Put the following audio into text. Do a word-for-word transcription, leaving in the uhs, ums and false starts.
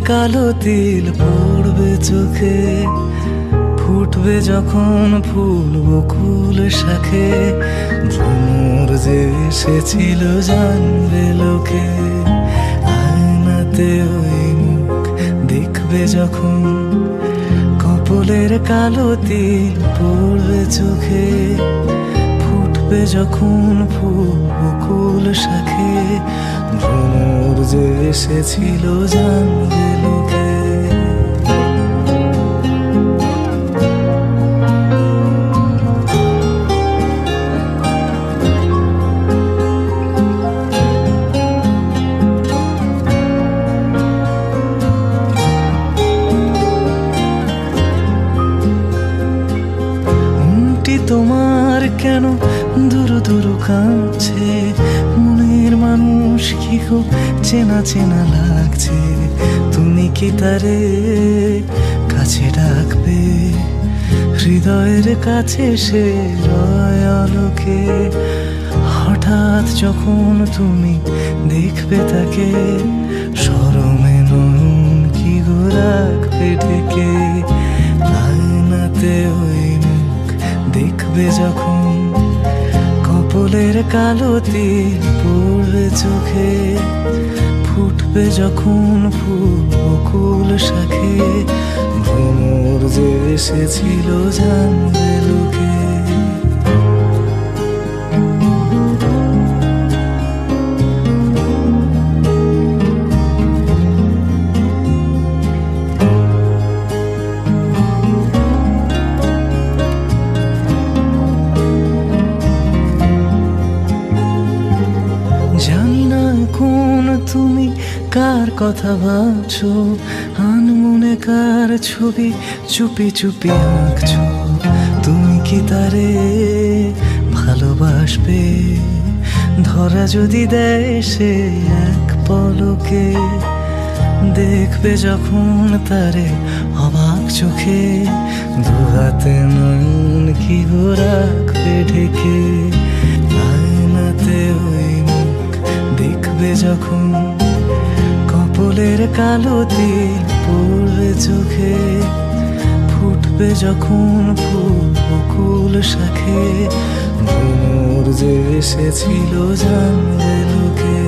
কালো তিল পড়বে চোখে, ফুটবে যখন ফুল বকুল শাখে, ভ্রমর যে এসেছিল জানবে লোকে। আয়নাতে ওই মুখ দেখবে যখন, কপলের কালো তিল পড়বে চোখে, ফুটবে যখন ফুল বকুল শাখে, ভ্রমর যে এসেছিল জানবে লোকে। তোমার কেন দুরু দুরু কাঁদছে, মনের মানুষ কি খুব চেনা চেনা লাগছে। তুমি কি তারে কাছে ডাকবে, হৃদয়ের কাছে সে রয় আলোকে। হঠাৎ যখন তুমি দেখবে তাকে, শরমে নয়ন কি গো রাখবে ঢেকে। আয়নাতে ওই দেখবে যখন, কপলের কালো তিল পড়বে চোখে, ফুটবে যখন ফুল বকুল শাখে, ভ্রমর যে এসেছিল জানবে লোকে। জানি না কোন তুমি কার কথা ভাবছো, আনমনে কার ছবি চুপি চুপি আঁকছো। তুমি কি তারে ভালোবাসবে, ধরা যদি দেয় সে এক পলকে। দেখবে যখন তারে অবাক চোখে, দুহাতে নয়ন কি গো রাখবে ঢেকে। আয়নাতে ওই দেখবে যখন, কপলের কালো তিল পড়বে চোখে, ফুটবে যখন ফুল বকুল শাখে, ভ্রমর যে এসেছিল জানবে লোকে।